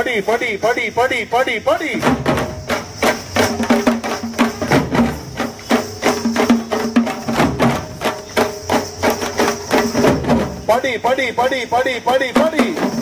படி படி படி படி படி படி படி படி படி படி படி படி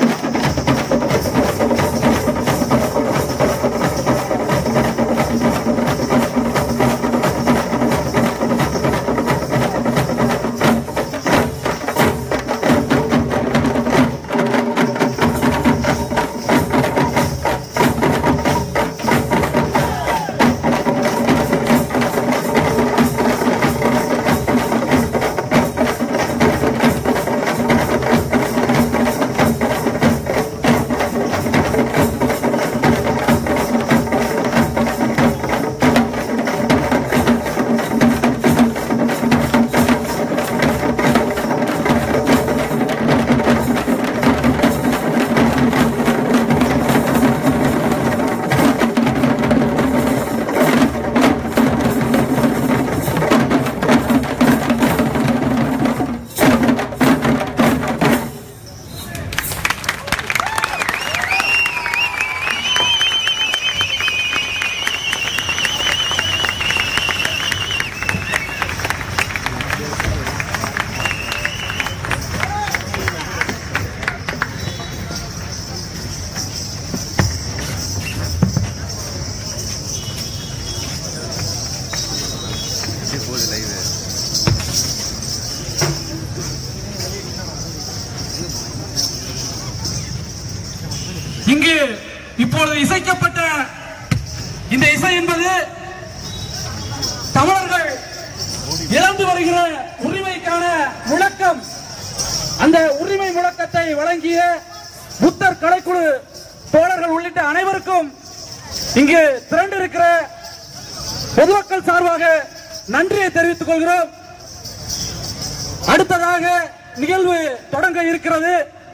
இங்கு இப்பொழுது இசைக்கப்பட்ட இந்த இசை என்பது தமிழர்கள் இழந்து வருகிற உரிமைக்கான முழக்கம். அந்த உரிமை முழக்கத்தை வழங்கிய புத்தர் கலைக்குழு தோழர்கள் உள்ளிட்ட அனைவருக்கும் இங்கு திரண்டிருக்கிற பொதுமக்கள் சார்பாக நன்றியை தெரிவித்துக் கொள்கிறோம். அடுத்ததாக நிகழ்வு தொடங்க இருக்கிறது.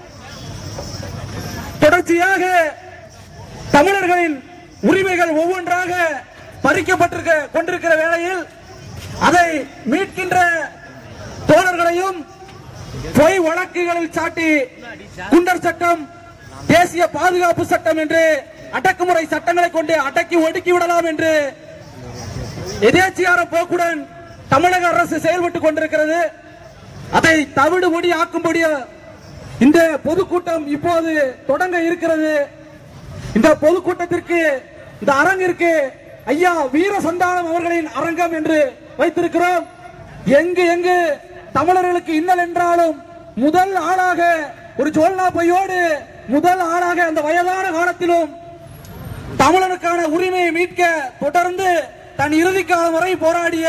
தொடர்ச்சியாக தமிழர்களின் உரிமைகள் ஒவ்வொன்றாக பறிக்கப்பட்டிருக்க கொண்டிருக்கிற வேளையில் அதை மீட்கின்ற தோழர்களையும் பொய் வழக்குகளில் சாட்டி குண்டர் சட்டம், தேசிய பாதுகாப்பு சட்டம் என்று அடக்குமுறை சட்டங்களை கொண்டு அடக்கி ஒடுக்கி விடலாம் என்று எதேச்சியார போக்குடன் தமிழக அரசு செயல்பட்டுக் கொண்டிருக்கிறது. அதை தவிடுபடி ஆக்கும்படி இந்த பொதுக்கூட்டம் இப்போது தொடங்க இருக்கிறது. இந்த பொதுக்கூட்டத்திற்கு, இந்த அரங்கிற்கு ஐயா வீர சந்தானம் அவர்களின் அரங்கம் என்று வைத்திருக்கிறோம். எங்கு எங்கு தமிழர்களுக்கு இன்னல் என்றாலும் முதல் ஆளாக ஒரு ஜோல்னா பையோடு முதல் ஆளாக அந்த வயதான காலத்திலும் தமிழனுக்கான உரிமையை மீட்க தொடர்ந்து தன் இறுதி காலம் வரை போராடிய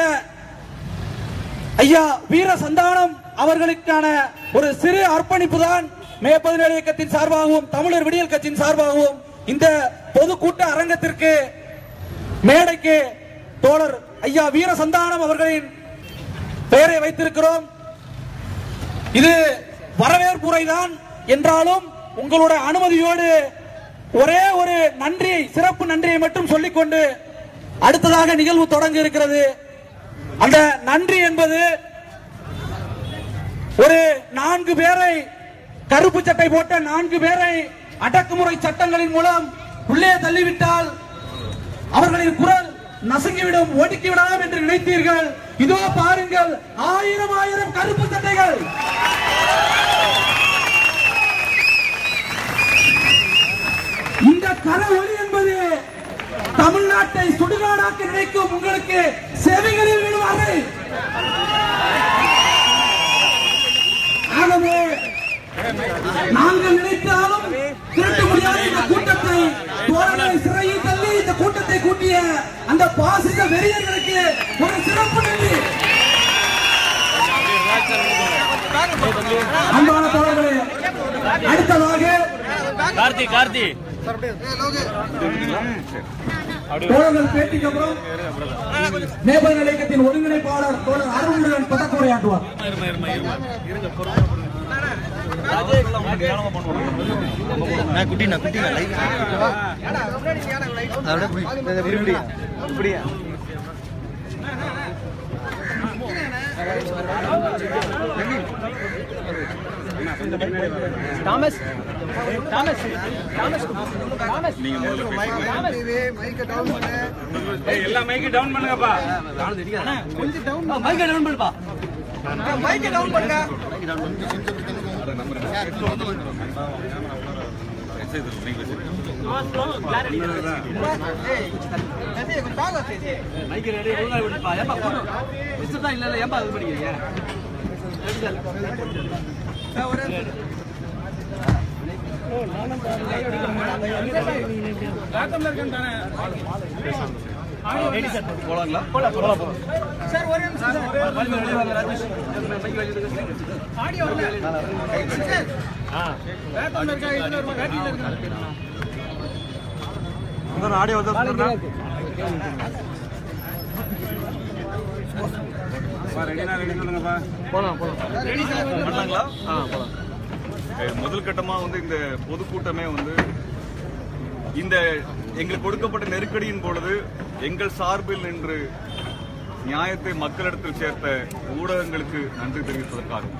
ஐயா வீர சந்தானம் அவர்களுக்கான ஒரு சிறு அர்ப்பணிப்பு தான் மே 17 இயக்கத்தின் சார்பாகவும் தமிழர் விடியல் கட்சியின் சார்பாகவும் இந்த பொதுக்கூட்ட அரங்கத்திற்கு மேடைக்கு தோழர் ஐயா வீர சந்தானம் அவர்களின் பெயரை வைத்திருக்கிறோம். இது வரவேற்புரைதான் என்றாலும் உங்களுடைய அனுமதியோடு ஒரே ஒரு நன்றியை, சிறப்பு நன்றியை மட்டும் சொல்லிக்கொண்டு அடுத்ததாக நிகழ்வு தொடங்க இருக்கிறது. அந்த நன்றி என்பது ஒரு 4 பேரை, கருப்பு சட்டை போட்ட 4 பேரை அடக்குமுறை சட்டங்களின் மூலம் உள்ளே தள்ளிவிட்டால் அவர்களின் குரல் நசுங்கிவிடும், ஒடுக்கிவிடலாம் என்று நினைத்தீர்கள். இதோ பாருங்கள், 1000 கருப்பு சட்டைகள். இந்த கர ஒளி என்பது தமிழ்நாட்டை சுடுகாடாக்க நினைக்கும் உங்களுக்கு செவிகளில் விடுவார்கள். ஆகவே நாங்கள் நினைத்தாலும் திரட்ட முடியாத இந்த கூட்டத்தை தோழர்களை சிறையில் தள்ளி இந்த கூட்டத்தை கூட்டிய அந்த பாசிச வெறியர்களுக்கு ஒரு சிறப்பு நன்றி. அன்பான தோழர்களே, அடுத்ததாக கார்த்தி தோழர்கள் பேட்டிக்கு அப்புறம் நேபாள இயக்கத்தின் ஒருங்கிணைப்பாளர் தோழர் அருள்முருகன் பதக்கவுரையாற்றுவார். தாமஸ் தாமஸ் தாமஸ் தாமஸ் நீங்க எல்லா மைக்கு டவுன் பண்ணுங்கப்பா. கொஞ்சம் டவுன் மைக்க டவுன் பண்ணுப்பா. மைக்க டவுன் பண்ணுங்க. போலாங்களா? போலாம் சார். ஒரு நிமிஷம் ஆடியோ முதல் கட்டமா வந்து இந்த பொதுக்கூட்டமே வந்து இந்த எங்களுக்கு கொடுக்கப்பட்ட நெருக்கடியின் பொழுது எங்கள் சார்பில் நின்று நியாயத்தை மக்களிடத்தில் சேர்த்த ஊடகங்களுக்கு நன்றி தெரிவிப்பதற்காகும்.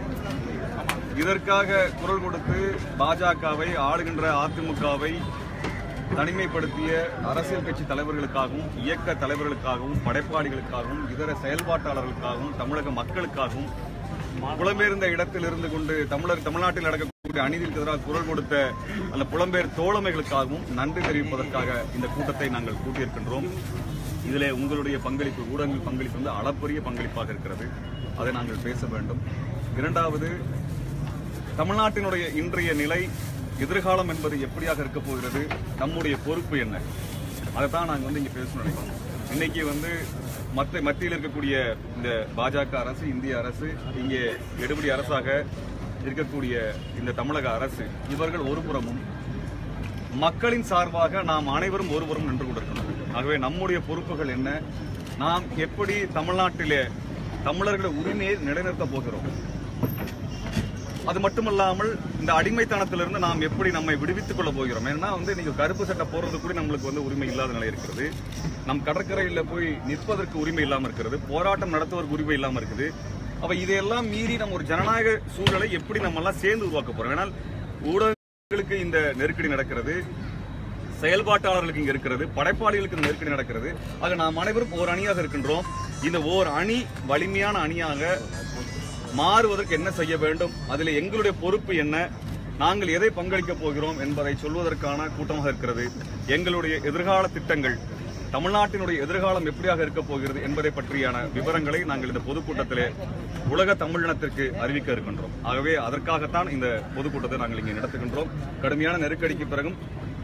இதற்காக குரல் கொடுத்து பாஜகவை ஆளுகின்ற அதிமுகவை தனிமைப்படுத்திய அரசியல் கட்சி தலைவர்களுக்காகவும் இயக்க தலைவர்களுக்காகவும் படைப்பாளிகளுக்காகவும் இதர செயல்பாட்டாளர்களுக்காகவும் தமிழக மக்களுக்காகவும் புலம்பெயர்ந்த இடத்தில் இருந்து கொண்டு தமிழ்நாட்டில் நடக்கக்கூடிய அநீதிக்கு எதிராக குரல் கொடுத்த அந்த புலம்பெயர் தோழமைகளுக்காகவும் நன்றி தெரிவிப்பதற்காக இந்த கூட்டத்தை நாங்கள் கூட்டியிருக்கின்றோம். இதிலே உங்களுடைய பங்களிப்பு, ஊடகங்கள் பங்களிப்பு வந்து அளப்பரிய பங்களிப்பாக இருக்கிறது. அதை நாங்கள் பேச வேண்டும். இரண்டாவது, தமிழ்நாட்டினுடைய இன்றைய நிலை, எதிர்காலம் என்பது எப்படியாக இருக்க போகிறது, நம்முடைய பொறுப்பு என்ன, அதைத்தான் நாங்கள் வந்து இங்க பேசணும் நினைக்கிறோம். இன்னைக்கு வந்து மத்தியில் இருக்கக்கூடிய இந்த பாஜக அரசு, இந்திய அரசு, இங்கே எடுபடி அரசாக இருக்கக்கூடிய இந்த தமிழக அரசு, இவர்கள் ஒருபுறமும் மக்களின் சார்பாக நாம் அனைவரும் ஒருபுறம் நின்று கொண்டிருக்கிறோம். ஆகவே நம்முடைய பொறுப்புகள் என்ன, நாம் எப்படி தமிழ்நாட்டிலே தமிழர்களுடைய உரிமையை நிலைநிறுத்த போகிறோம், அது மட்டுமல்லாமல் இந்த அடிமைத்தனத்திலிருந்து நாம் எப்படி நம்மை விடுவித்துக் கொள்ள போகிறோம். ஏன்னா வந்து நீங்க கருப்பு சட்டை போறது கூட நம்மளுக்கு வந்து உரிமை இல்லாத நிலை இருக்கிறது. நம் கடற்கரையில் போய் நிற்பதற்கு உரிமை இல்லாம இருக்கிறது, போராட்டம் நடத்துவதற்கு உரிமை இல்லாம இருக்குது. அப்ப இதையெல்லாம் மீறி நம்ம ஒரு ஜனநாயக சூழலை எப்படி நம்ம எல்லாம் சேர்ந்து உருவாக்க போறோம். ஏனால் ஊடகங்களுக்கு இந்த நெருக்கடி நடக்கிறது, செயல்பாட்டாளர்களுக்கு இங்க இருக்கிறது, படைப்பாளிகளுக்கு நெருக்கடி நடக்கிறது. ஆக நாம் அனைவரும் ஓர் அணியாக இருக்கின்றோம். இந்த ஓர் அணி வலிமையான அணியாக மாறுவதற்கு என்ன செய்ய வேண்டும், அதில் எங்களுடைய பொறுப்பு என்ன, நாங்கள் எதை பங்களிக்க போகிறோம் என்பதை சொல்வதற்கான கூட்டமாக இருக்கிறது. எங்களுடைய எதிர்கால திட்டங்கள், தமிழ்நாட்டினுடைய எதிர்காலம் எப்படியாக இருக்க போகிறது என்பதை பற்றியான விவரங்களை நாங்கள் இந்த பொதுக்கூட்டத்திலே உலக தமிழினத்திற்கு அறிவிக்க இருக்கின்றோம். ஆகவே அதற்காகத்தான் இந்த பொதுக்கூட்டத்தை நாங்கள் இங்கே நடத்துகின்றோம். கடுமையான நெருக்கடிக்கு பிறகும்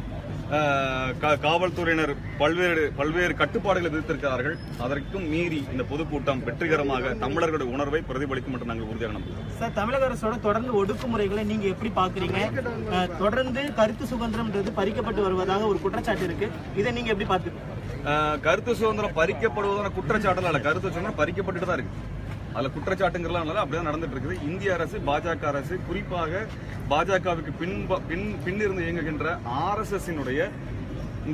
காவல்துறையினர் பல்வேறு கட்டுப்பாடுகளை விதித்திருக்கிறார்கள். அதற்கும் மீறி இந்த பொதுக்கூட்டம் வெற்றிகரமாக தமிழர்களுடைய உணர்வை பிரதிபலிக்கும் என்று நாங்கள் உறுதியாக நம்புகிறோம். சார், தமிழக அரசோட தொடர்ந்து ஒடுக்குமுறைகளை நீங்க எப்படி பாக்குறீங்க? தொடர்ந்து கருத்து சுதந்திரம்ன்றது பறிக்கப்பட்டு வருவதாக ஒரு குற்றச்சாட்டு இருக்கு. இதை நீங்க எப்படி பாக்குறீங்க? கருத்து சுதந்திரம் பறிக்கப்படுவதான குற்றச்சாட்டு அல்ல, கருத்து சுதந்திரம் பறிக்கப்பட்டு தான் இருக்கு. அதுல குற்றச்சாட்டுங்கிறதுனால அப்படிதான் நடந்துட்டு இருக்குது. இந்திய அரசு, பாஜக அரசு, குறிப்பாக பாஜகவுக்கு பின்னிருந்து இயங்குகின்ற RSS இந்த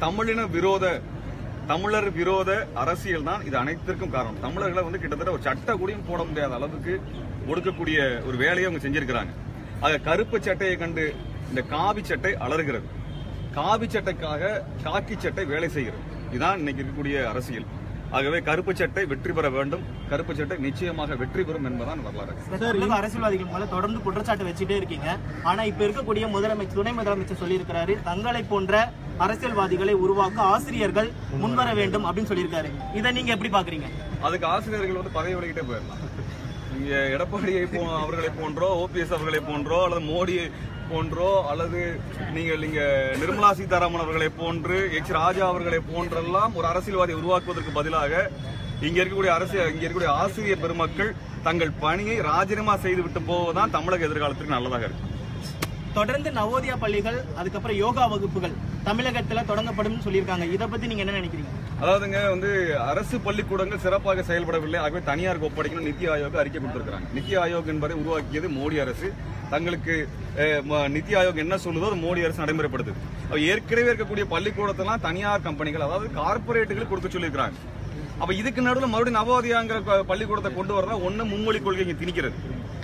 தமிழர் விரோத அரசியல் தான் இது அனைத்திற்கும் காரணம். தமிழர்களை வந்து கிட்டத்தட்ட ஒரு சட்ட கூடியும் போட முடியாத அளவுக்கு ஒடுக்கக்கூடிய ஒரு வேலையை அவங்க செஞ்சிருக்கிறாங்க. ஆக கருப்பு சட்டையை கண்டு இந்த காவி சட்டை அலறுகிறது, காவி சட்டைக்காக காக்கி சட்டை வேலை செய்கிறது. இதுதான் இன்னைக்கு இருக்கக்கூடிய அரசியல். ஆகவே கருப்பு சட்டை வெற்றி பெற வேண்டும், கருப்பு சட்டை நிச்சயமாக வெற்றி பெறும் என்பதான் வரலாறு. அரசியல்வாதிகள் மேல தொடர்ந்து குற்றச்சாட்டு வச்சுட்டே இருக்கீங்க. ஆனா இப்ப இருக்கக்கூடிய துணை முதலமைச்சர் சொல்லியிருக்கிறாரு, தங்களை போன்ற அரசியல்வாதிகளை உருவாக்க ஆசிரியர்கள் முன்வர வேண்டும் அப்படின்னு சொல்லியிருக்காரு. இதை நீங்க எப்படி பாக்குறீங்க? அதுக்கு ஆசிரியர்கள் வந்து பதவி விலகிட்டே போயிடலாம். இங்க எடப்பாடியை அவர்களை போன்றோ, OPS அவர்களை போன்றோ, அல்லது மோடியை போன்றோ, அல்லது நீங்கள் இங்க நிர்மலா சீதாராமன் அவர்களை போன்று, ராஜா அவர்களை போன்றெல்லாம் ஒரு அரசியல்வாதியை உருவாக்குவதற்கு பதிலாக இங்க இருக்கக்கூடிய ஆசிரியர் பெருமக்கள் தங்கள் பணியை ராஜினாமா செய்து விட்டு போவதுதான் தமிழக எதிர்காலத்திற்கு நல்லதாக இருக்கு. தொடர்ந்து நவோதயா பள்ளிகள், அதுக்கப்புறம் யோகா வகுப்புகள் தமிழகத்துல தொடங்கப்படும் சொல்லியிருக்காங்க. இதை பத்தி நீங்க என்ன நினைக்கிறீங்க? அதாவதுங்க வந்து அரசு பள்ளிக்கூடங்கள் சிறப்பாக செயல்படவில்லை, ஆகவே தனியாருக்கு ஒப்படைக்கணும் நித்தி ஆயோக் அறிக்கை கொடுத்திருக்காங்க. நித்தி ஆயோக் என்பதை உருவாக்கியது மோடி அரசு. தங்களுக்கு நித்தி ஆயோக் என்ன சொல்லுதோ அது மோடி அரசு நடைமுறைப்படுத்துது. ஏற்கனவே இருக்கக்கூடிய பள்ளிக்கூடத்தெல்லாம் தனியார் கம்பெனிகள், அதாவது கார்பரேட்டுகள் கொடுக்க சொல்லியிருக்காங்க. அப்ப இதுக்கு நடுவில் மறுபடியும் நவோதயாங்கிற பள்ளிக்கூடத்தை கொண்டு வரதான் ஒன்னு மும்மொழி கொள்கை இங்க திணிக்கிறது.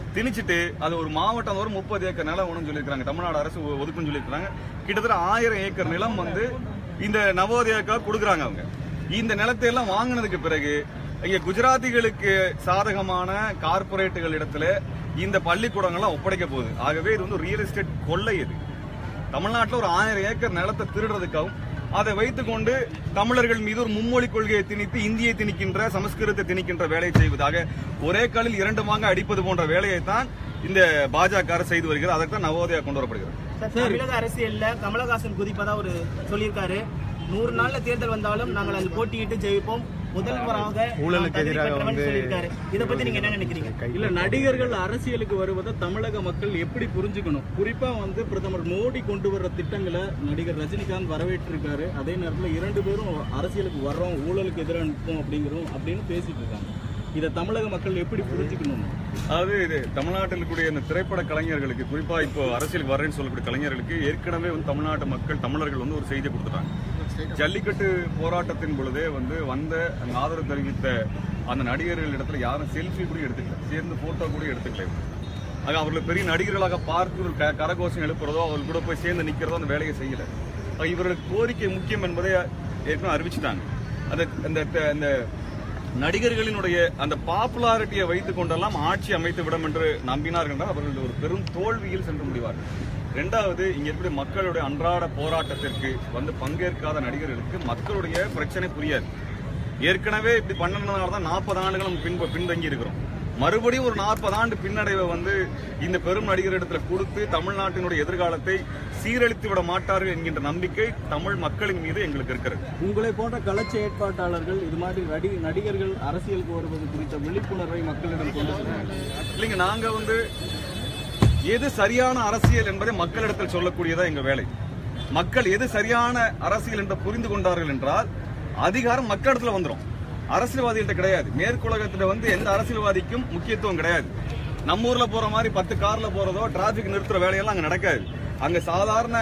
திணிச்சிட்டு அது ஒரு மாவட்டம் ஒரு 30 ஏக்கர் நிலம் ஒன்று சொல்லியிருக்காங்க. தமிழ்நாடு அரசு ஒதுக்குன்னு சொல்லியிருக்காங்க. கிட்டத்தட்ட 1000 ஏக்கர் நிலம் வந்து இந்த நவோதயாக்காக கொடுக்குறாங்க. அவங்க இந்த நிலத்தை எல்லாம் வாங்கினதுக்கு பிறகு இங்க குஜராத்திகளுக்கு சாதகமான கார்பரேட்டுகள் இடத்துல இந்த பள்ளிக்கூடங்கள்லாம் ஒப்படைக்க போகுது. ஆகவே இது வந்து ரியல் எஸ்டேட் கொள்ளை. இது தமிழ்நாட்டில் ஒரு 1000 ஏக்கர் நிலத்தை திருடுறதுக்காகவும் அதை வைத்துக்கொண்டு தமிழர்கள் மீது ஒரு மும்மொழி கொள்கையை திணித்து இந்தியை திணிக்கின்ற சமஸ்கிருதத்தை திணிக்கின்ற வேலையை செய்வதாக ஒரே காலில் 2 மாங்க அடிப்பது போன்ற வேலையை தான் இந்த பாஜக செய்து வருகிறது. அதற்கான நவோதயா கொண்டு வரப்படுகிறது. தமிழக அரசியல்ல கமலஹாசன் குதிப்பதா ஒரு சொல்லியிருக்காரு. 100 நாள்ல தேர்தல் வந்தாலும் நாங்கள் அதில் போட்டியிட்டு ஜெயிப்போம், முதல்வராக ஊழலுக்கு எதிராக சொல்லியிருக்காரு. இதை பத்தி நீங்க என்ன நினைக்கிறீங்க? இல்ல, நடிகர்கள் அரசியலுக்கு வருவதை தமிழக மக்கள் எப்படி புரிஞ்சுக்கணும்? குறிப்பா வந்து பிரதமர் மோடி கொண்டு வர்ற திட்டங்களை நடிகர் ரஜினிகாந்த் வரவேற்றிருக்காரு. அதே நேரத்தில் 2 பேரும் அரசியலுக்கு வர்றோம், ஊழலுக்கு எதிராக நிற்போம் அப்படின்னு பேசிட்டு இருக்காங்க. இதை தமிழக மக்கள் எப்படி புரிஞ்சுக்கணும்? அதாவது இது தமிழ்நாட்டில் இருக்கக்கூடிய இந்த திரைப்பட கலைஞர்களுக்கு, குறிப்பா இப்போ அரசியலுக்கு வரேன்னு சொல்லக்கூடிய கலைஞர்களுக்கு ஏற்கனவே வந்து தமிழ்நாட்டு மக்கள் தமிழர்கள் வந்து ஒரு செய்தி கொடுத்துட்டாங்க. ஜல்லிக்கட்டு போராட்டத்தின் பொழுதே வந்து அங்க ஆதரவு தெரிவித்த அந்த நடிகர்கள் இடத்துல யாரும் செல்ஃபி கூட எடுத்துக்கல, சேர்ந்து போட்டோ கூட எடுத்துக்கல. ஆக அவர்களை பெரிய நடிகர்களாக பார்த்து ஒரு கரகோஷம் எழுப்புறதோ அவர்கள் கூட போய் சேர்ந்து நிக்கிறதோ அந்த வேலையை செய்யல. இவர்களுக்கு கோரிக்கை முக்கியம் என்பதை ஏற்கனவே அறிவிச்சுட்டாங்க. அந்த நடிகர்களினுடைய அந்த பாப்புலாரிட்டியை வைத்துக் கொண்டெல்லாம் ஆட்சி அமைத்து விடும் என்று நம்பினார்கள். அவர்கள் ஒரு பெரும் தோல்வியில் சென்று முடிவார்கள். 2வது, இங்க இருக்கிற மக்களுடைய அன்றாட போராட்டத்திற்கு வந்து பங்கேற்காத நடிகர்களுக்கு மக்களுடைய பிரச்சனை புரியாது. ஏற்கனவே இப்படி பண்ணதுனாலதான் 40 ஆண்டுகளும் பின்தங்கி இருக்கிறோம். மறுபடியும் ஒரு 40 ஆண்டு பின்னடைவை வந்து இந்த பெரும் நடிகரிடத்துல கொடுத்து தமிழ்நாட்டினுடைய எதிர்காலத்தை சீரழித்து விட மாட்டார்கள் என்கின்ற நம்பிக்கை தமிழ் மக்களின் மீது எங்களுக்கு இருக்கிறது. உங்களை போன்ற கலச்சி ஏற்பாட்டாளர்கள் இது மாதிரி நடிகர்கள் அரசியலுக்கு வருவது குறித்த விழிப்புணர்வை மக்களிடம் கொண்டு செல்றாங்க. இல்லைங்க, நாங்க வந்து எது சரியான அரசியல் என்பதை மக்களிடத்தில் சொல்லக்கூடியதா எங்க வேலை. மக்கள் எது சரியான அரசியல் என்று புரிந்து கொண்டார்கள் என்றால் அதிகாரம் மக்களிடத்துல வந்துடும், அரசியல்வாதிகள்ட்ட கிடையாது. மேற்குலகத்துல வந்து எந்த அரசியல்வாதிக்கும் முக்கியத்துவம் கிடையாது. நம்ம ஊர்ல போற மாதிரி 10 கார்ல போறதோ டிராபிக் நிறுத்துற வேலையெல்லாம் அங்க நடக்காது. அங்க சாதாரண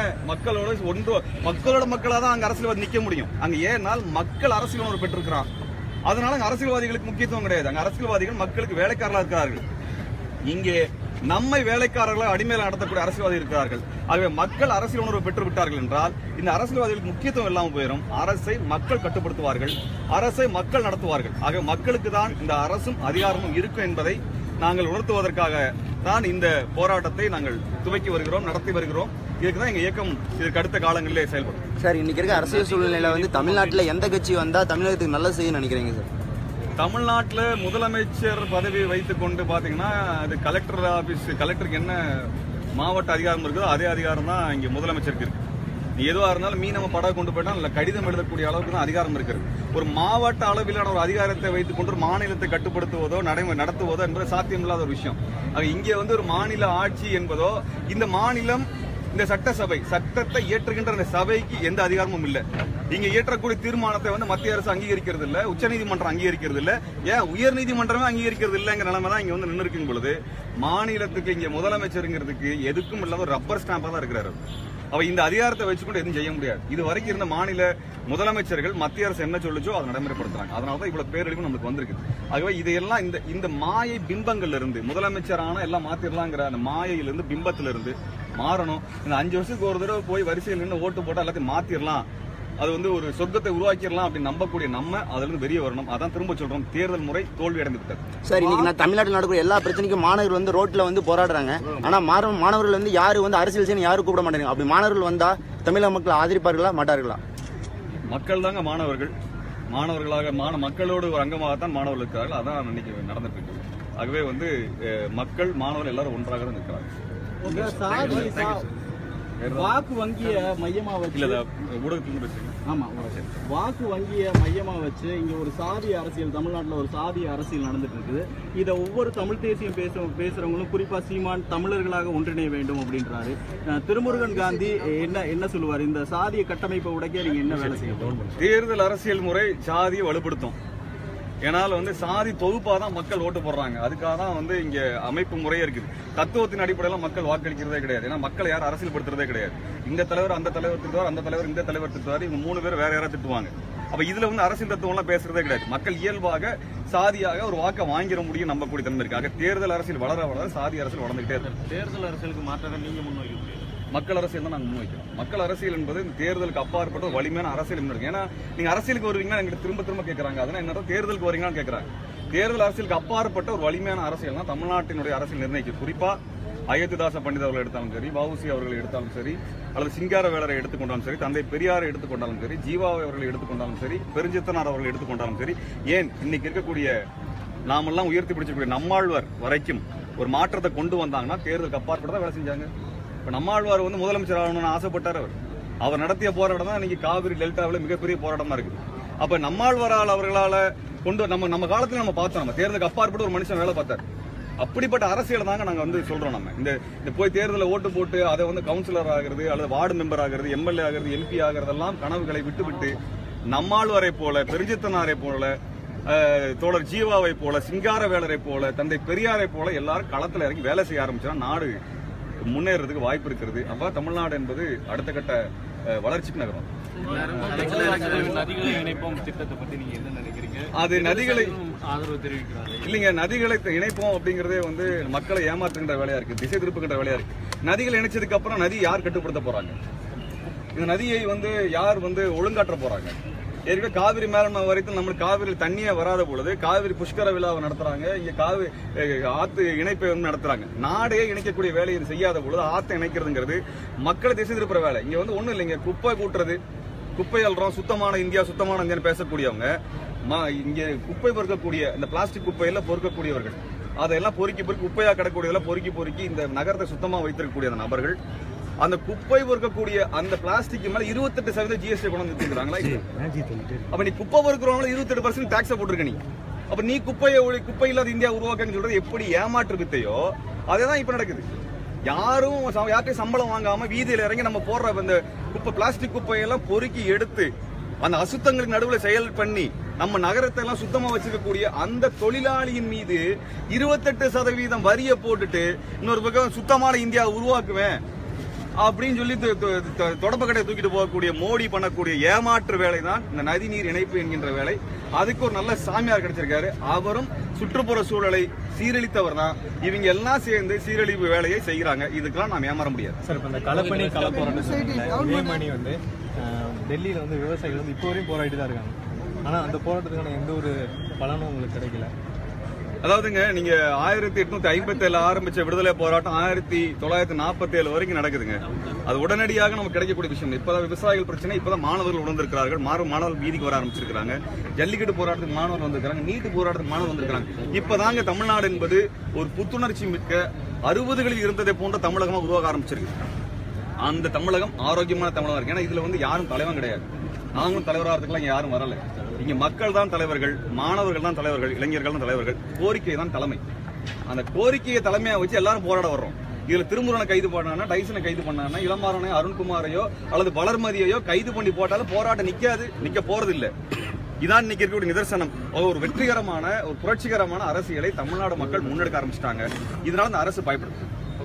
மக்களோட மக்களா தான் அங்க அரசியல்வாதி நிக்க முடியும். அங்க ஏனால் மக்கள் அரசியல் உணர்வு பெற்றிருக்கிறான். அதனால அங்க அரசியல்வாதிகளுக்கு முக்கியத்துவம் கிடையாது. அங்க அரசியல்வாதிகள் மக்களுக்கு வேலைக்காரர்களா இருக்கிறார்கள். இங்கே நம்மை வேலைக்காரர்களாக அடிமையில நடத்தக்கூடிய அரசியல்வாதி இருக்கிறார்கள். ஆகவே மக்கள் அரசியல் உணர்வு பெற்று விட்டார்கள் என்றால் இந்த அரசியல்வாதிகளுக்கு முக்கியத்துவம் இல்லாமல் போயிடும். அரசை மக்கள் கட்டுப்படுத்துவார்கள், அரசை மக்கள் நடத்துவார்கள். ஆகவே மக்களுக்கு தான் இந்த அரசும் அதிகாரமும் இருக்கும் என்பதை நாங்கள் உணர்த்துவதற்காக தான் இந்த போராட்டத்தை நாங்கள் துவக்கி வருகிறோம், நடத்தி வருகிறோம். இதுக்குதான் எங்க இயக்கம் இதற்கு அடுத்த காலங்களிலே செயல்படும். சார், இன்னைக்கு இருக்க அரசியல் சூழ்நிலையில வந்து தமிழ்நாட்டில் எந்த கட்சி வந்தா தமிழகத்துக்கு நல்ல செய்ய நினைக்கிறீங்க சார்? தமிழ்நாட்டில் முதலமைச்சர் பதவி வைத்துக் கொண்டு பாத்தீங்கன்னா அது கலெக்டர் ஆபீஸ், கலெக்டருக்கு என்ன மாவட்ட அதிகாரம் இருக்குதோ அதே அதிகாரம் தான் இங்க முதலமைச்சருக்கு இருக்கு. எதுவா இருந்தாலும் நம்ம படம் கொண்டு போயிட்டா இல்ல கடிதம் எழுதக்கூடிய அளவுக்கு தான் அதிகாரம் இருக்கிறது. ஒரு மாவட்ட அளவிலான ஒரு அதிகாரத்தை வைத்துக் கொண்டு ஒரு மாநிலத்தை கட்டுப்படுத்துவதோ நடத்துவதோ என்பது சாத்தியமில்லாத ஒரு விஷயம். இங்கே வந்து ஒரு மாநில ஆட்சி என்பதோ இந்த மாநிலம் இந்த சட்டத்தை இயற்றுகின்ற அந்த சபைக்கு எந்த அதிகாரமும் இல்ல. இங்க இயற்றக்கூடிய தீர்மானத்தை வந்து மத்திய அரசு அங்கீகரிக்கிறது இல்ல, உச்சநீதிமன்றம் அங்கீகரிக்கிறது இல்ல, ஏன் உயர்நீதிமன்றமே அங்கீகரிக்கிறது இல்லங்கிற நிலைமை தான் இங்க வந்து நின்று இருக்கும் பொழுது மாநிலத்துக்கு இங்க முதலமைச்சருங்கிறதுக்கு எதுக்கும் இல்லாத ஒரு ரப்பர் ஸ்டாம்பா தான் இருக்கிறாரு. அவ இந்த அதிகாரத்தை வச்சுக்கொண்டு எதுவும் செய்ய முடியாது. இது வரைக்கும் இருந்த மாநில முதலமைச்சர்கள் மத்திய அரசு என்ன சொல்லுச்சோ அதை நடைமுறைப்படுத்துறாங்க. அதனாலதான் இவ்வளவு பேரழிவு நமக்கு வந்திருக்கு. ஆகவே இதையெல்லாம் இந்த மாயை பிம்பங்கள்ல இருந்து முதலமைச்சரான எல்லாம் மாத்திரலாங்கிற அந்த மாயையிலிருந்து பிம்பத்திலிருந்து மாறணும். இந்த 5 வருஷத்துக்கு ஒரு தடவை போய் வரிசையில் நின்று ஓட்டு போட்டா எல்லாத்தையும் மாத்திரலாம், அது வந்து ஒரு சொர்க்கத்தை உருவாக்கிடலாம் அப்படின்னு நம்பக்கூடிய நம்ம அதுல இருந்து வெளியே வரணும். அதான் திரும்ப சொல்றோம், தேர்தல் முறை தோல்வி அடைந்து விட்டது. சார், இன்னைக்கு நான் தமிழ்நாட்டில் நடக்கிற எல்லா பிரச்சனைக்கும் மாணவர்கள் வந்து ரோட்ல வந்து போராடுறாங்க. ஆனா மாணவர்கள் வந்து யாரு வந்து அரசியல் செய்ய யாரும் கூப்பிட மாட்டாங்க. அப்படி மாணவர்கள் வந்தா தமிழக மக்கள் ஆதரிப்பார்களா மாட்டார்களா? மக்கள் தாங்க மாணவர்களாக மக்களோடு ஒரு அங்கமாகத்தான் மாணவர்கள் இருக்கிறார்கள். அதான் இன்னைக்கு நடந்துட்டு இருக்கு. ஆகவே வந்து மக்கள் மாணவர்கள் எல்லாரும் ஒன்றாக தான் இருக்கிறார்கள். வாக்கு வங்கிய மையமா வச்சு வாக்கு வங்கிய மையமா வச்சு இங்க ஒரு சாதி அரசியல், தமிழ்நாட்டில் ஒரு சாதி அரசியல் நடந்துட்டு இருக்குது. இதை ஒவ்வொரு தமிழ் தேசியம் பேசுறவங்களும் குறிப்பா சீமான் தமிழர்களாக ஒன்றிணைய வேண்டும் அப்படின்றாரு. திருமுருகன் காந்தி என்ன சொல்லுவார்? இந்த சாதிய கட்டமைப்பை உடைக்க நீங்க என்ன வேலை செய்ய? தேர்தல் அரசியல் முறை சாதியை வலுப்படுத்தும். ஏனால் வந்து சாதி தொகுப்பாதான் மக்கள் ஓட்டு போடுறாங்க. அதுக்காக தான் வந்து இங்க அமைப்பு முறையே இருக்குது. தத்துவத்தின் அடிப்படையில மக்கள் வாக்களிக்கிறதே கிடையாது. ஏன்னா மக்களை யாரும் அரசியல் படுத்துறதே கிடையாது. இந்த தலைவர் அந்த தலைவர் திட்டுவார், அந்த தலைவர் இந்த தலைவர் திட்டுவார், இவங்க 3 பேர் வேற யாராவது திட்டுவாங்க. அப்ப இதுல வந்து அரசியல் தத்துவம் எல்லாம் பேசுறதே கிடையாது. மக்கள் இயல்பாக சாதியாக ஒரு வாக்கை வாங்கிட முடியும் நம்பக்கூடிய தன்மை இருக்காங்க. தேர்தல் அரசியல் வளர வளர சாதி அரசியல் வளர்ந்துகிட்டே இருக்கு. தேர்தல் அரசியலுக்கு மாற்றாக நீங்க முன்வைக்க முடியாது. மக்கள் அரசியல் தான் நாங்கள் முன்வைக்கிறோம். மக்கள் அரசியல் என்பது தேர்தலுக்கு அப்பாற்பட்ட ஒரு வலிமையான அரசியல் முன்னெடுக்கும். ஏன்னா நீங்க அரசியலுக்கு வருவீங்கன்னா எங்கிட்ட திரும்ப கேட்கறாங்க, அதனால என்ன தேர்தலுக்கு வரீங்கன்னு கேட்கறாங்க. தேர்தல் அரசியலுக்கு அப்பாற்பட்ட ஒரு வலிமையான அரசியல் தான் தமிழ்நாட்டினுடைய அரசியல் நிர்ணயிக்கும். குறிப்பா அயோத்திதாச பண்டித அவர்கள் எடுத்தாலும் சரி, வஉசி அவர்கள் எடுத்தாலும் சரி, அல்லது சிங்காரவேலரை எடுத்துக்கொண்டாலும் சரி, தந்தை பெரியாரை எடுத்துக்கொண்டாலும் சரி, ஜீவாவை அவர்களை எடுத்துக்கொண்டாலும் சரி, பெருஞ்சித்தனார் அவர்கள் எடுத்துக்கொண்டாலும் சரி, ஏன் இன்னைக்கு இருக்கக்கூடிய நாமெல்லாம் உயர்த்தி பிடிச்சிருக்கக்கூடிய நம்மாழ்வார் வரைக்கும் ஒரு மாற்றத்தை கொண்டு வந்தாங்கன்னா தேர்தலுக்கு அப்பாற்பட்ட வேலை செஞ்சாங்க. இப்ப நம்மாழ்வார் வந்து முதலமைச்சர் ஆகணும்னு ஆசைப்பட்டார். அவர் நடத்திய போராட்டம் தான் இன்னைக்கு காவிரி டெல்டாவில் மிகப்பெரிய போராட்டமா இருக்குது. அப்ப நம்மாழ்வாரால் அவர்களால கொண்டு நம்ம காலத்துல நம்ம பார்த்தோம், நம்ம தேர்தலுக்கு அப்பாற்பட்டு ஒரு மனுஷன் வேலை பார்த்தார். அப்படிப்பட்ட அரசியல் தாங்க நாங்க வந்து சொல்றோம். நம்ம இந்த போய் தேர்தலில் ஓட்டு போட்டு அதை வந்து கவுன்சிலர் ஆகிறது அல்லது வார்டு மெம்பர் ஆகிறது, எம்எல்ஏ ஆகிறது, எம்பி ஆகிறதெல்லாம் கனவுகளை விட்டு நம்மாழ்வாரை போல, பெருஞ்சித்தனாரை போல, தோழர் ஜீவாவை போல, சிங்காரவேலரை போல, தந்தை பெரியாரை போல எல்லாரும் களத்துல இறங்கி வேலை செய்ய ஆரம்பிச்சா நாடு முன்னேறதுக்கு வாய்ப்பு இருக்கிறது. அப்ப தமிழ்நாடு என்பது அடுத்த கட்ட வளர்ச்சிக்கு நகரும். நதிகளை இணைப்போம் திட்டத்தை பத்தி நீங்க என்ன நினைக்கிறீங்க? அது நதிகளை ஆதரவு தெரிவிக்கிறாங்க இல்லைங்க. நதிகளை இணைப்போம் அப்படிங்கறதே வந்து மக்களை ஏமாற்றுகின்ற வேலையா இருக்கு, திசை திருப்புகின்ற வேலையா இருக்கு. நதிகளை இணைச்சதுக்கு அப்புறம் நதி யார் கட்டுப்படுத்த போறாங்க? இந்த நதியை வந்து யார் வந்து ஒழுங்காற்ற போறாங்க? ஏற்கனவே காவிரி மேலாண்மை வரைக்கும் நம்மளுக்கு காவிரியில் தண்ணியே வராத பொழுது காவிரி புஷ்கர விழாவை நடத்துறாங்க, இங்க காவிரி ஆத்து இணைப்பை வந்து நடத்துறாங்க. நாடே இணைக்கக்கூடிய வேலையை செய்யாத பொழுது ஆத்தை இணைக்கிறதுங்கிறது மக்களை திசை திருப்புற வேலை. இங்க வந்து ஒண்ணும் இல்லைங்க, குப்பை கூட்டுறது, குப்பை அல்றோம், சுத்தமான இந்தியா சுத்தமான இந்தியான்னு பேசக்கூடியவங்க இங்க குப்பை பொறுக்கக்கூடிய இந்த பிளாஸ்டிக் குப்பையெல்லாம் பொறுக்கக்கூடியவர்கள், அதெல்லாம் பொறுக்கி குப்பையா கிடக்கூடியதெல்லாம் பொறுக்கி இந்த நகரத்தை சுத்தமா வைத்திருக்கக்கூடிய அந்த நபர்கள் அந்த குப்பை பொறுக்கக்கூடிய அந்த பிளாஸ்டிக் மேல 28% ஜிஎஸ்டி கொண்டு வந்துருக்காங்களா? அப்ப நீ குப்பை பொறுக்கிறவங்க 28% டாக்ஸ் போட்டிருக்க நீ. அப்ப நீ குப்பை இல்லாத இந்தியா உருவாக்கன்னு சொல்றது எப்படி ஏமாற்று வித்தையோ அதேதான் இப்ப நடக்குது. யார்கிட்டையும் சம்பளம் வாங்காம வீதியில இறங்கி நம்ம போடுற அந்த குப்பை பிளாஸ்டிக் குப்பையெல்லாம் பொறுக்கி எடுத்து அந்த அசுத்தங்களுக்கு நடுவில் செயல் பண்ணி நம்ம நகரத்தை எல்லாம் சுத்தமா வச்சிருக்கக்கூடிய அந்த தொழிலாளியின் மீது 28% வரியை போட்டுட்டு இன்னொரு பக்கம் சுத்தமான இந்தியா உருவாக்குவேன் அப்படின்னு சொல்லி தொடப்பக்கட்டை தூக்கிட்டு போகக்கூடிய மோடி பண்ணக்கூடிய ஏமாற்று வேலை தான் இந்த நதிநீர் இணைப்பு என்கின்ற வேலை. அதுக்கு ஒரு நல்ல சாமியார் கிடைச்சிருக்காரு. அவரும் சுற்றுப்புற சூழலை சீரழித்தவர் தான். இவங்க எல்லாம் சேர்ந்து சீரழிப்பு வேலையை செய்யறாங்க. இதுக்கெல்லாம் நாம் ஏமாற முடியாது சார். இப்ப இந்த களப்பணி களப்போராட்டம் வந்து டெல்லியில வந்து விவசாயிகள் வந்து இப்போ வரையும் போராடிட்டு தான் இருக்காங்க. ஆனா அந்த போராட்டத்துக்கான எந்த ஒரு பலனும் உங்களுக்கு கிடைக்கல. அதாவதுங்க, நீங்க 1857 ஆரம்பிச்ச விடுதலை போராட்டம் 1947 வரைக்கும் நடக்குதுங்க. அது உடனடியாக நமக்கு கிடைக்கக்கூடிய விஷயம். இப்பதான் விவசாயிகள் பிரச்சனை, இப்பதான் மாணவர்கள் உணர்ந்திருக்கிறார்கள். மாணவர்கள் வீதிக்கு வர ஆரம்பிச்சிருக்காங்க. ஜல்லிக்கட்டு போராட்டத்துக்கு மாணவர்கள் வந்திருக்காங்க, நீட்டு போராட்டத்துக்கு மாணவர்கள் வந்திருக்காங்க. இப்பதாங்க தமிழ்நாடு என்பது ஒரு புத்துணர்ச்சி மிக்க 60களில் இருந்ததை போன்ற தமிழகமா உருவாக ஆரம்பிச்சிருக்கு. அந்த தமிழகம் ஆரோக்கியமான தமிழகம் இருக்கு. ஏன்னா இதுல வந்து யாரும் தலைவன் கிடையாது. நாங்களும் தலைவராகிறதுக்குலாம் இங்க யாரும் வரல. இங்க மக்கள் தான் தலைவர்கள், மாணவர்கள் தான் தலைவர்கள், இளைஞர்கள் தான் தலைவர்கள். கோரிக்கை தான் தலைமை. அந்த கோரிக்கையை தலைமையா வச்சு எல்லாரும் போராட வர்றோம். இதுல திருமுருகனை கைது பண்ணானா, டைசனை கைது பண்ணானா, இளமாறனை, அருண்குமாரையோ அல்லது வளர்மதியையோ கைது பண்ணி போட்டாலும் போராட்டம் நிக்க போறது இல்ல. இதான் இன்னைக்கு இருக்கக்கூடிய நிதர்சனம். ஒரு வெற்றிகரமான ஒரு புரட்சிகரமான அரசியலை தமிழ்நாடு மக்கள் முன்னெடுக்க ஆரம்பிச்சிட்டாங்க. இதனால இந்த அரசு பயப்படுது.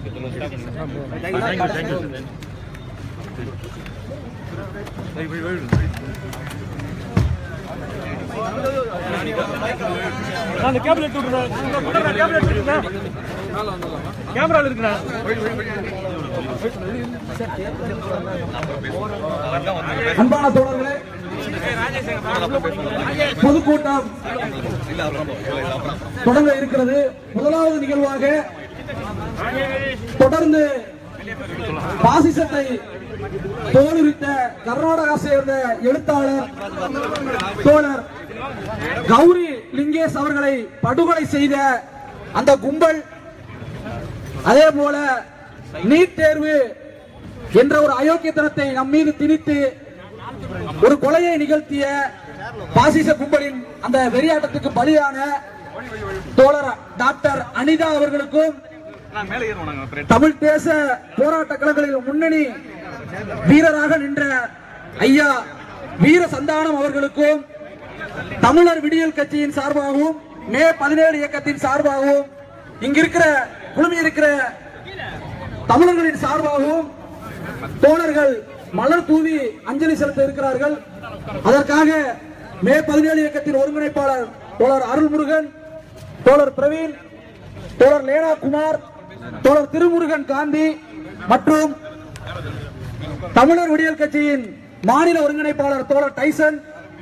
அன்பான தோழர்களே, பொதுக்கூட்டம் தொடங்க இருக்கிறது. முதலாவது நிகழ்வாக தொடர்ந்து பாசிசத்தை தோலுரித்த கர்நாடகா சேர்ந்த எழுத்தாளர் தோழர் கௌரி லிங்கேஷ் அவர்களை படுகொலை செய்த அந்த கும்பல், அதே போல நீட் தேர்வு என்ற ஒரு அயோக்கியத்தனத்தை நம் மீது திணித்து ஒரு கொலையை நிகழ்த்திய பாசிச கும்பலின் அந்த வெறியாட்டத்துக்கு பலியான தோழர் டாக்டர் அனிதா அவர்களுக்கும், தமிழ் தேச போராட்ட களங்களில் முன்னணி வீரராக நின்ற ஐயா வீர சந்தானம் அவர்களுக்கும், தமிழர் விடியல் கட்சியின் சார்பாகவும் மே 17 இயக்கத்தின் சார்பாகவும் இங்கிருக்கிற குழுமி இருக்கிற தமிழர்களின் சார்பாகவும் தோழர்கள் மலர் தூவி அஞ்சலி செலுத்த இருக்கிறார்கள். அதற்காக மே 17 இயக்கத்தின் ஒருங்கிணைப்பாளர் தோழர் அருள்முருகன், தோழர் பிரவீன், தோழர் லேனா குமார், தோழர் திருமுருகன் காந்தி மற்றும் தமிழர் விடியல் கட்சியின் மாநில ஒருங்கிணைப்பாளர் தோழர் டைசன்,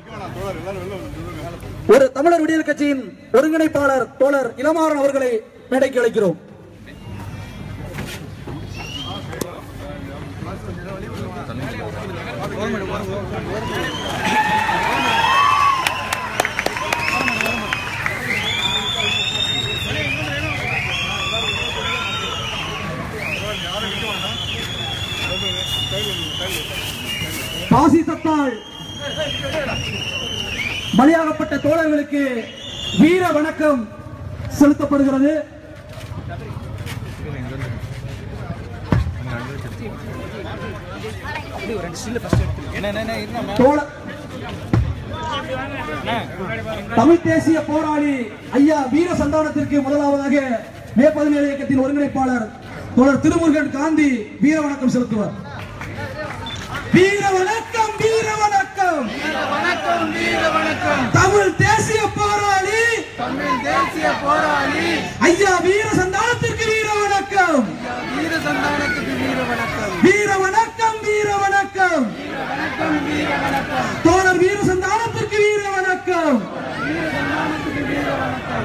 ஒரு தமிழர் விடியல் கட்சியின் ஒருங்கிணைப்பாளர் தோழர் இளமாறன் அவர்களை மேடைக்கு அழைக்கிறோம். பாசிசத்தால் பலியாகப்பட்ட தோழர்களுக்கு வீர வணக்கம் செலுத்தப்படுகிறது. தமிழ் தேசிய போராளி ஐயா வீர சந்தானத்திற்கு முதலாவதாக மே 17 இயக்கத்தின் ஒருங்கிணைப்பாளர் தோழர் திருமுருகன் காந்தி வீர வணக்கம் செலுத்துவார். வீர வணக்கம், வீர வணக்கம், வீர வணக்கம், வீர வணக்கம். தமிழ் தேசிய போராளி, தமிழ் தேசிய போராளி ஐயா வீர சந்தானத்திற்கு வீர வணக்கம், வீர சந்தானத்திற்கு வீர வணக்கம், வீர வணக்கம், வீர வணக்கம், வீர வணக்கம், வீர வணக்கம். தோழர் வீர சந்தானத்திற்கு வீர வணக்கம், வீர சந்தானத்திற்கு வீர வணக்கம்.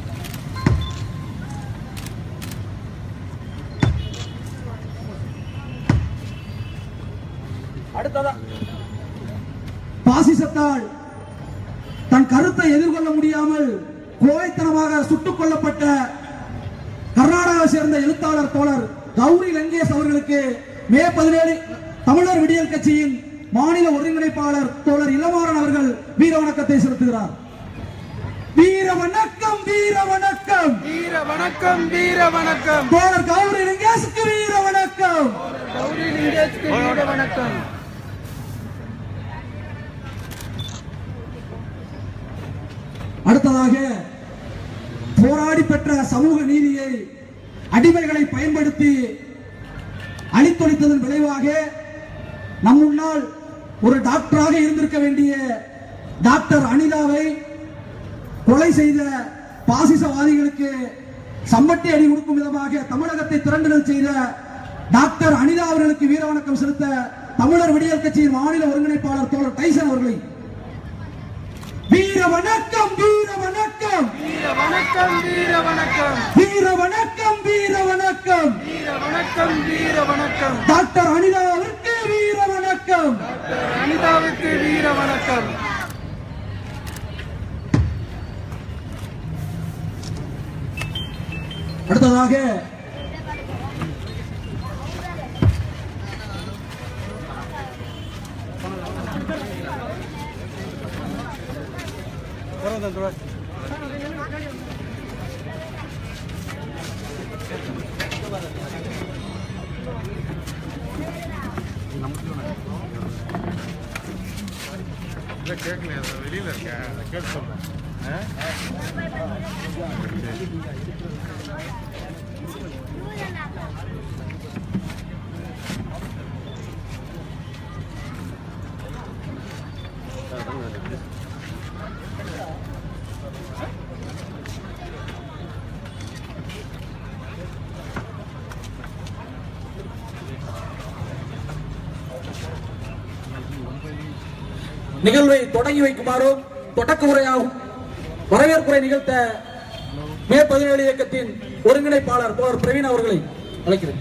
பாசிசத்தால் தன் கருத்தை எதிர்கொள்ள முடியாமல் கோழைத்தனமாக சுட்டுக் கொல்லப்பட்ட கர்நாடகாவை சேர்ந்த எழுத்தாளர் தோழர் கௌரி லங்கேஷ் அவர்களுக்கு மே 17 தமிழர் விடியல் கட்சியின் மாநில ஒருங்கிணைப்பாளர் தோழர் இளமாறன் அவர்கள் வீர வணக்கத்தை செலுத்துகிறார். வீர வணக்கம், வீர வணக்கம், வீர வணக்கம், வீர வணக்கம். தோழர் கௌரி லங்கேஷுக்கு வீர வணக்கம், கௌரி லங்கேஷுக்கு வீர வணக்கம். அடுத்ததாக போராடி பெற்ற சமூக நீதியை அடிமைகளை பயன்படுத்தி அழித்தொழித்ததன் விளைவாக நம் முன்னால் ஒரு டாக்டராக இருந்திருக்க வேண்டிய டாக்டர் அனிதாவை கொலை செய்த பாசிசவாதிகளுக்கு சம்பட்டி அடி கொடுக்கும் விதமாக தமிழகத்தை திரண்டுதல் செய்த டாக்டர் அனிதா அவர்களுக்கு வீர வணக்கம் செலுத்த தமிழர் விடியல் கட்சியின் மாநில ஒருங்கிணைப்பாளர் தோழர் டைசன் அவர்களை வீர வணக்கம், வீர வணக்கம், வீர வணக்கம், வீர வணக்கம், வீர வணக்கம், வீர வணக்கம், வீர வணக்கம், வீர வணக்கம். டாக்டர் அனிதாவிற்கு வீர வணக்கம், டாக்டர் அனிதாவிற்கு வீர வணக்கம். அடுத்ததாக வெளியில இருக்க கேட்டு சொல்றேன். நிகழ்வை தொடங்கி வைக்குமாறும் தொடக்க உரையாகும் வரவேற்புரை நிகழ்த்த மே 17 இயக்கத்தின் ஒருங்கிணைப்பாளர் தோழர் பிரவீன் அவர்களை அழைக்கிறேன்.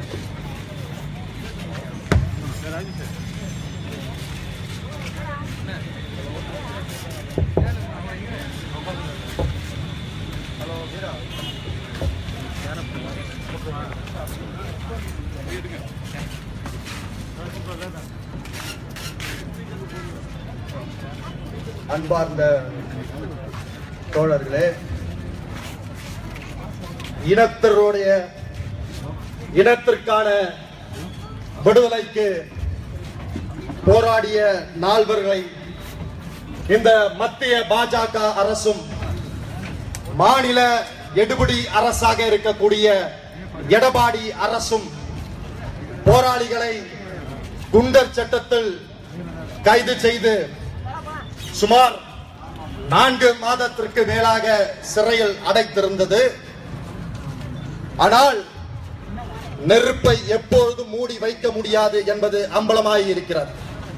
அன்பார்ந்த தோழர்களே, இனத்திற்கான விடுதலைக்கு போராடிய நால்வர்களை இந்த மத்திய பாஜக அரசும் மாநில எடுபிடி அரசாக இருக்கக்கூடிய எடப்பாடி அரசும் போராளிகளை குண்டர் சட்டத்தில் கைது செய்து சுமார் 4 மாதத்திற்கு மேலாக சிறையில் அடைத்திருந்தது. ஆனால் நெருப்பை எப்பொழுதும் மூடி வைக்க முடியாது என்பது அம்பலமாய் இருக்கிறது.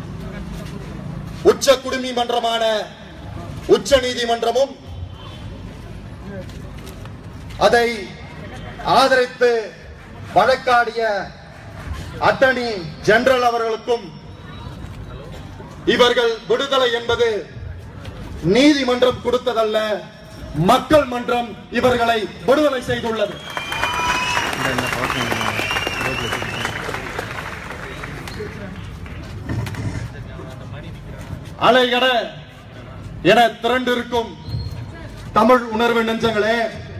உச்ச குடிமை மன்றமான உச்ச நீதிமன்றமும் அதை ஆதரித்து வழக்காடிய அட்டர்னி ஜெனரல் அவர்களுக்கும் இவர்கள் விடுதலை என்பது நீதிமன்றம் கொடுத்ததல்ல, மக்கள் மன்றம் இவர்களை விடுதலை செய்துள்ளது. அலைகட என திரண்டிருக்கும் தமிழ் உணர்வு நெஞ்சங்களே,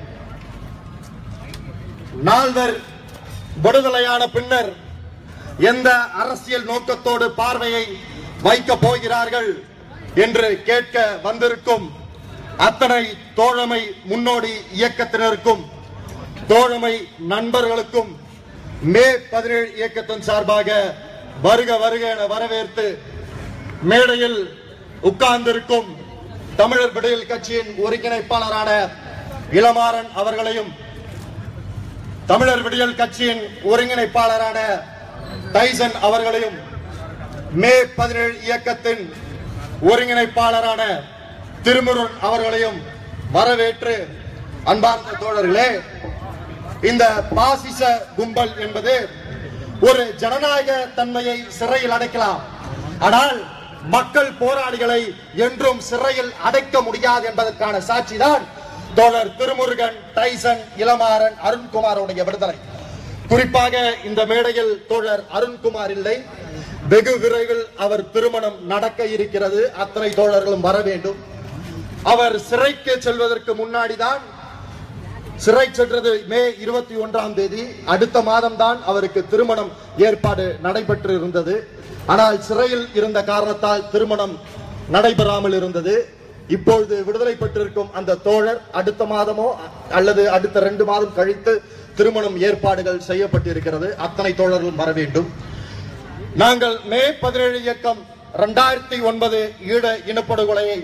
நால்வர் விடுதலையான பின்னர் எந்த அரசியல் நோக்கத்தோடு பார்வையை வைக்க போகிறார்கள் என்று கேட்க வந்திருக்கும் அத்தனை தோழமை முன்னோடி இயக்கத்தினருக்கும் தோழமை நண்பர்களுக்கும் மே 17 இயக்கத்தின் சார்பாக வருக வருக என வரவேற்று மேடையில் உட்கார்ந்திருக்கும் தமிழர் விடுதலை கட்சியின் ஒருங்கிணைப்பாளரான இளமாறன் அவர்களையும் தமிழர் விடுதலை கட்சியின் ஒருங்கிணைப்பாளரான டைசன் அவர்களையும் மே 17 இயக்கத்தின் ஒருங்கிணைப்பாளரான திருமுருகன் அவர்களையும் வரவேற்று, அன்பார்ந்த தோழர்களே, இந்த பாசிச கும்பல் என்பது ஒரு ஜனநாயக தன்மையை சிறையில் அடைக்கலாம், ஆனால் மக்கள் போராளிகளை என்றும் சிறையில் அடைக்க முடியாது என்பதற்கான சாட்சிதான் தோழர் திருமுருகன், டைசன், இளமாறன், அருண்குமாரோடைய விடுதலை. குறிப்பாக இந்த மேடையில் தோழர் அருண்குமார் இல்லை, வெகு விரைவில் அவர் திருமணம் நடக்க இருக்கிறது. அத்தனை தோழர்களும் வர வேண்டும். அவர் சிறைக்கு செல்வதற்கு முன்னாடிதான், சிறை சென்றது மே 21ஆம் தேதி, அடுத்த மாதம் தான் அவருக்கு திருமணம் ஏற்பாடு நடைபெற்று இருந்தது. ஆனால் சிறையில் இருந்த காரணத்தால் திருமணம் நடைபெறாமல் இருந்தது. இப்பொழுது விடுதலை பெற்றிருக்கும் அந்த தோழர் அடுத்த மாதமோ அல்லது அடுத்த 2 மாதம் கழித்து திருமணம் ஏற்பாடுகள் செய்யப்பட்டிருக்கிறது. அத்தனை தோழர்களும் வர வேண்டும். நாங்கள் மே 17 இயக்கம் 2009 ஈழ இனப்படுகொலையை,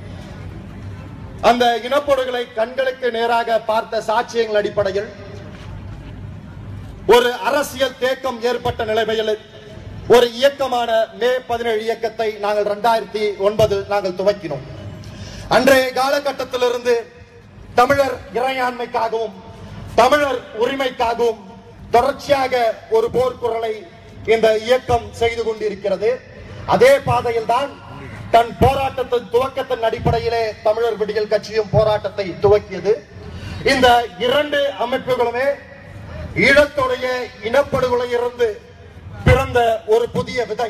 அந்த இனப்படுகொலை கண்களுக்கு நேராக பார்த்த சாட்சியங்கள் அடிப்படையில் ஒரு அரசியல் தேக்கம் ஏற்பட்ட நிலைமையில் ஒரு இயக்கமான மே 17 இயக்கத்தை நாங்கள் 2009 நாங்கள் துவக்கினோம். அன்றைய காலகட்டத்திலிருந்து தமிழர் இறையாண்மைக்காகவும் தமிழர் உரிமைக்காகவும் தொடர்ச்சியாக ஒரு போர்க்குரலை இந்த இயக்கம் செய்து கொண்டிருக்கிறது. அதே பாதையில் தான் தன் போராட்டத்தின் துவக்கத்தின் அடிப்படையிலே தமிழர் விடுதலை கட்சியும் போராட்டத்தை துவக்கியது. இந்த 2 அமைப்புகளுமே ஈழத்துடைய இனப்படுகொலையிலிருந்து பிறந்த ஒரு புதிய விதை.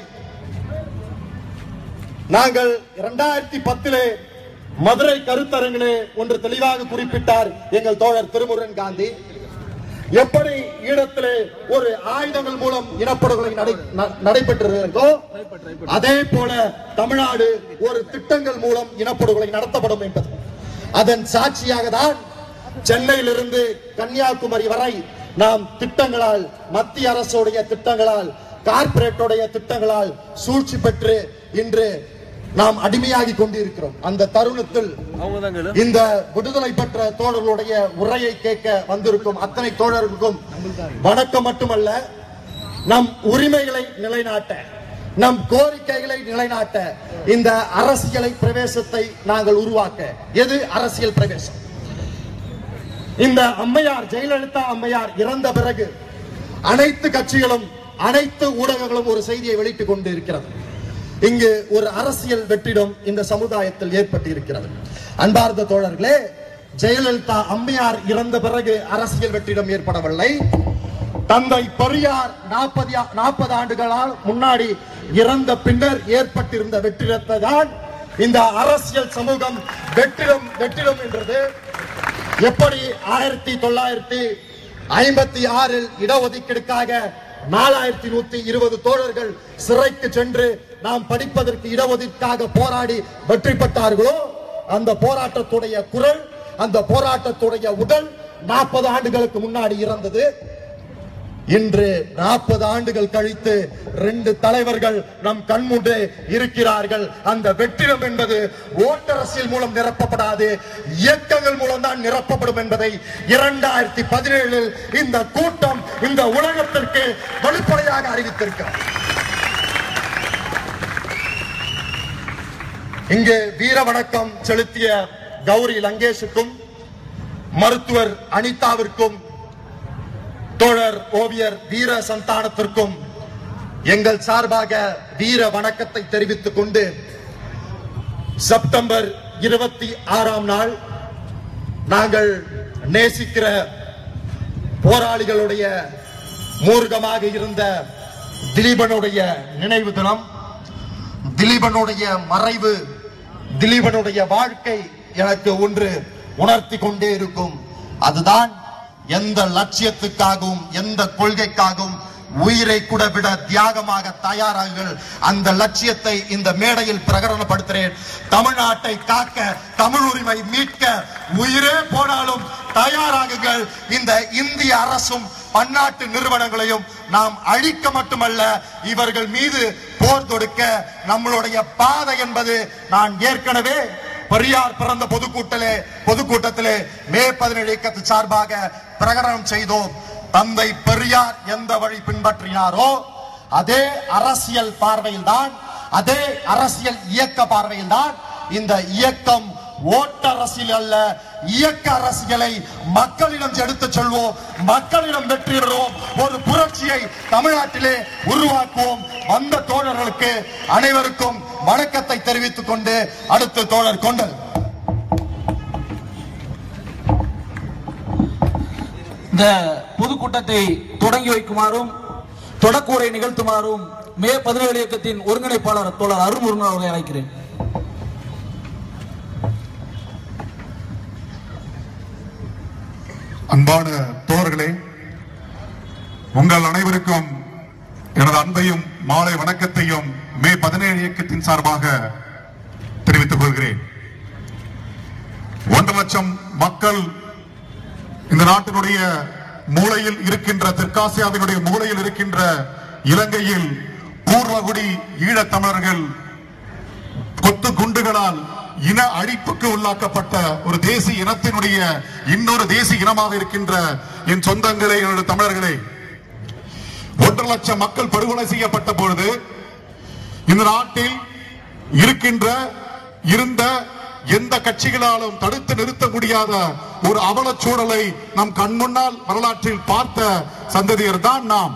நாங்கள் 2010 மதுரை கருத்தரங்கிலே ஒன்று தெளிவாக குறிப்பிட்டார் எங்கள் தோழர் திருமுருகன் காந்தி. எப்படி ஈழத்திலே ஒரு ஆயுதங்கள் மூலம் இனப்படுகொலை நடைபெற்றிருந்தோ அதே போல தமிழ்நாடு ஒரு திட்டங்கள் மூலம் இனப்படுகொலை நடத்தப்படும் என்பது. அதன் சாட்சியாக தான் சென்னையிலிருந்து கன்னியாகுமரி வரை நாம் திட்டங்களால், மத்திய அரசுடைய திட்டங்களால், கார்ப்பரேட்டுடைய திட்டங்களால் சூழ்ச்சி பெற்று இன்று நாம் அடிமையாகி கொண்டிருக்கிறோம். அந்த தருணத்தில் இந்த விடுதலை பெற்ற தோழர்களுடைய உரையை கேட்க வந்திருக்கும் அத்தனை தோழர்களுக்கும் வணக்கம் மட்டுமல்ல, நம் உரிமைகளை நிலைநாட்ட, நம் கோரிக்கைகளை நிலைநாட்ட இந்த அரசியலை பிரவேசத்தை நாங்கள் உருவாக்க. எது அரசியல் பிரவேசம்? இந்த அம்மையார், ஜெயலலிதா அம்மையார் இறந்த பிறகு அனைத்து கட்சிகளும் அனைத்து ஊடகங்களும் ஒரு செய்தியை வெளியிட்டுக் கொண்டு இருக்கிறது. இங்கு ஒரு அரசியல் வெற்றிடம் இந்த சமுதாயத்தில் ஏற்பட்டு இருக்கிறது. அன்பார்ந்த தோழர்களே, ஜெயலலிதா அம்மையார் இறந்த பிறகு அரசியல் வெற்றிடம் ஏற்படவில்லை. தந்தை பெரியார் 40 ஆண்டுகளால் முன்னாடி இறந்த பின்னர் ஏற்பட்டிருந்த வெற்றிடத்தை தான் இந்த அரசியல் சமூகம் வெற்றிடம் என்றது. எப்படி 1956 இடஒதுக்கீடுக்காக 4120 தோழர்கள் சிறைக்கு சென்று நாம் படிப்பதற்கு இடஒதுக்கீடுக்காக போராடி வெற்றி பெற்றார்களோ, அந்த போராட்டத்துடைய குரல், அந்த போராட்டத்துடைய உடல் 40 ஆண்டுகளுக்கு முன்னாடி இறந்தது. இன்று 40 ஆண்டுகள் கழித்து 2 தலைவர்கள் நம் கண்முன்னே இருக்கிறார்கள். அந்த வெற்றிடம் என்பது ஓட்டரசியல் மூலம் நிரப்பப்படாது, இயக்கங்கள் மூலம் தான் நிரப்பப்படும் என்பதை 2017 இந்த கூட்டம் இந்த உலகத்திற்கு வெளிப்படையாக அறிவித்திருக்கிறது. இங்கே வீர வணக்கம் செலுத்திய கௌரி லங்கேஷுக்கும் மருத்துவர் அனிதாவிற்கும் தோழர் ஓவியர் வீர சந்தானத்திற்கும் எங்கள் சார்பாக வீர வணக்கத்தை தெரிவித்துக் கொண்டு செப்டம்பர் 26ஆம் நாள் நாங்கள் நேசிக்கிற போராளிகளுடைய மூர்க்கமாக இருந்த திலீபனுடைய நினைவு தினம், திலீபனுடைய மறைவு, திலீபனுடைய வாழ்க்கை எனக்கு ஒன்று உணர்த்தி கொண்டே இருக்கும். அதுதான் எந்த லட்சியத்துக்காகவும் எந்த கொள்கைக்காகவும் உயிரை கூட விட தியாகமாக தயாராகுங்கள். அந்த லட்சியத்தை இந்த மேடையில் பிரகடனப்படுத்துகிறேன். தமிழ்நாட்டை காக்க, தமிழ் உரிமை மீட்க உயிரே போனாலும் தயாராகுங்கள். இந்த இந்திய அரசும் பன்னாட்டு நிறுவனங்களையும் நாம் அழிக்க மட்டுமல்ல, இவர்கள் மீது போர் தொடுக்க நம்மளுடைய பாதை என்பது நான் ஏற்கனவே பெரியார் பிறந்த பொதுக்கூட்டத்திலே மே 17 இயக்கத்து சார்பாக பிரகடனம் செய்தோம். தந்தை பெரியார் எந்த வழி பின்பற்றினாரோ அதே அரசியல் பார்வையில்தான், அதே அரசியல் இயக்க பார்வையில்தான் இந்த இயக்கம் ஓட்டரசியல் அல்ல, இயக்க அரசியலை மக்களிடம் எடுத்துச் செல்வோம், மக்களிடம் வெற்றிடுவோம், ஒரு புரட்சியை தமிழ்நாட்டிலே உருவாக்குவோம். வந்த தோழர்களுக்கு அனைவருக்கும் வணக்கத்தை தெரிவித்துக் கொண்டு அடுத்த தோழர் கொண்டல். இந்த பொதுக்கூட்டத்தை தொடங்கி வைக்குமாறும் தொடக்கூரை நிகழ்த்துமாறும் மே 17 இயக்கத்தின் ஒருங்கிணைப்பாளர் தோழர் அருள்முருகன் அவர்களை அழைக்கிறேன். அன்பான தோழர்களே, உங்கள் அனைவருக்கும் எனது அன்பையும் மாலை வணக்கத்தையும் மே 17 இயக்கத்தின் சார்பாக தெரிவித்துக் கொள்கிறேன். 1.5 லட்சம் மக்கள் இந்த நாட்டினுடைய மூலையில் இருக்கின்ற, தெற்காசியாவினுடைய மூலையில் இருக்கின்ற இலங்கையில் பூர்வகுடி ஈழத்தமிழர்கள் கொத்து குண்டுகளால் இன அழிப்புக்கு உள்ளாக்கப்பட்ட ஒரு தேசிய இனத்தினுடைய இன்னொரு தேசிய இனமாக இருக்கின்ற என் சொந்தங்களே, என்னுடைய தமிழர்களே, 1.5 லட்சம் மக்கள் படுகொலை செய்யப்பட்ட பொழுது இந்த நாட்டில் இருந்த எந்த கட்சிகளாலும் தடுத்து நிறுத்த முடியாத ஒரு அவலச் சூழலை நம் கண் முன்னால் வரலாற்றில் பார்த்த சந்ததியர் தான் நாம்.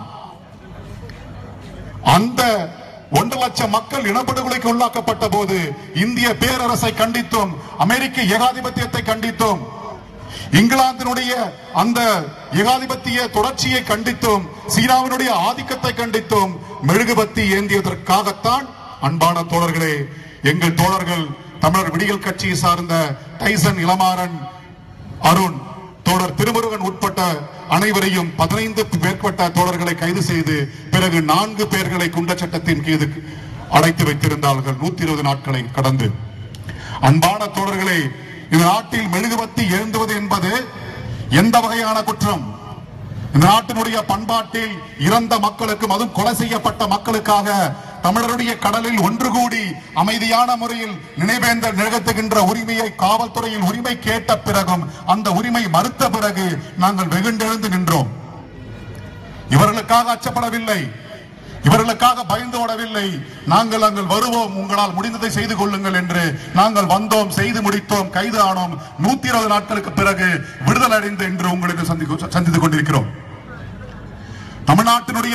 அந்த 1 லட்சம் மக்கள் இனப்படுகொலைக்கு உள்ளாக்கப்பட்ட போது இந்திய பேரரசை கண்டித்தோம், அமெரிக்க ஏகாதிபத்தியத்தை கண்டித்தோம், இங்கிலாந்தினுடைய அந்த ஏகாதிபத்திய தொடர்ச்சியை கண்டித்தோம், சீனாவினுடைய ஆதிக்கத்தை கண்டித்தோம். மெழுகுபத்தி ஏந்தியதற்காகத்தான் அன்பான தோழர்களே, எங்கள் தோழர்கள் தமிழர் விடியல் கட்சியை சார்ந்த டைசன், இளமாறன், அருண், தோழர் திருமுருகன் உட்பட்ட அனைவரையும் 15 மேற்பட்ட தோழர்களை கைது செய்து பிறகு 4 பேர்களை குண்டர் சட்டத்தின் கீழ் அடைத்து வைத்திருந்தார்கள் 120 நாட்களை கடந்து. அன்பான தோழர்களே, இந்த நாட்டில் மெழுகுபத்தி ஏந்துவது என்பது எந்த வகையான குற்றம்? இந்த நாட்டினுடைய பண்பாட்டில் இறந்த மக்களுக்கும், அதுவும் கொலை செய்யப்பட்ட மக்களுக்காக தமிழருடைய கடலில் ஒன்று கூடி அமைதியான முறையில் நினைவேந்தல் நிகழ்த்துகின்ற உரிமையை காவல்துறையில் உரிமை கேட்ட பிறகும் அந்த உரிமை மறுத்த பிறகு நாங்கள் வெகுண்டெழுந்து நின்றோம். இவர்களுக்காக அச்சப்படவில்லை, இவர்களுக்காக பயந்து ஓடவில்லை. நாங்கள் வருவோம், உங்களால் முடிந்ததை செய்து கொள்ளுங்கள் என்று நாங்கள் வந்தோம், செய்து முடித்தோம், கைது ஆனோம். 120 நாட்களுக்கு பிறகு விடுதலை அடைந்து இன்று உங்களுக்கு சந்தித்துக் கொண்டிருக்கிறோம். தமிழ்நாட்டினுடைய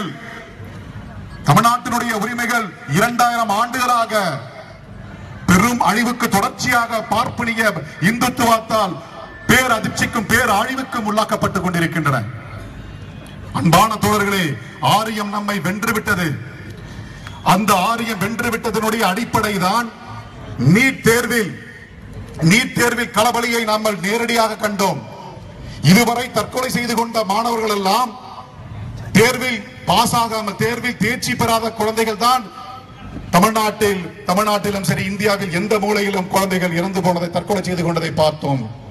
உரிமைகள் 2000 ஆண்டுகளாக பெரும் அழிவுக்கு தொடர்ச்சியாக பார்ப்பனிய இந்துத்துவத்தால் பேரதிர்ச்சிக்கும் பேரழிவுக்கும் உள்ளாக்கப்பட்டுக் கொண்டிருக்கின்றன. அன்பான தோழர்களே, ஆரியம் நம்மை வென்றுவிட்டது. அந்த ஆரியம் வென்றுவிட்டதனுடைய அடிப்படை தான் நீட் தேர்வில் களபலியை நாம் நேரடியாக கண்டோம். இதுவரை தற்கொலை செய்து கொண்ட மாணவர்கள் எல்லாம் தேர்வில் பாஸ் ஆகாமல், தேர்வில் தேர்ச்சி பெறாத குழந்தைகள் தான் தமிழ்நாட்டிலும் சரி, இந்தியாவில் எந்த மூலையிலும் குழந்தைகள் இறந்து போனதை, தற்கொலை செய்து கொண்டதை பார்த்தோம்.